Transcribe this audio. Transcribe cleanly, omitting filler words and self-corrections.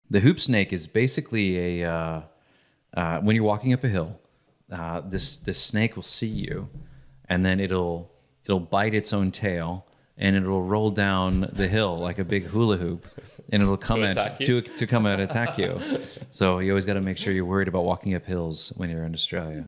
The hoop snake is basically when you're walking up a hill, this snake will see you, and then it'll bite its own tail, and it'll roll down the hill like a big hula hoop, and it'll come to come and attack you. So you always got to make sure you're worried about walking up hills when you're in Australia.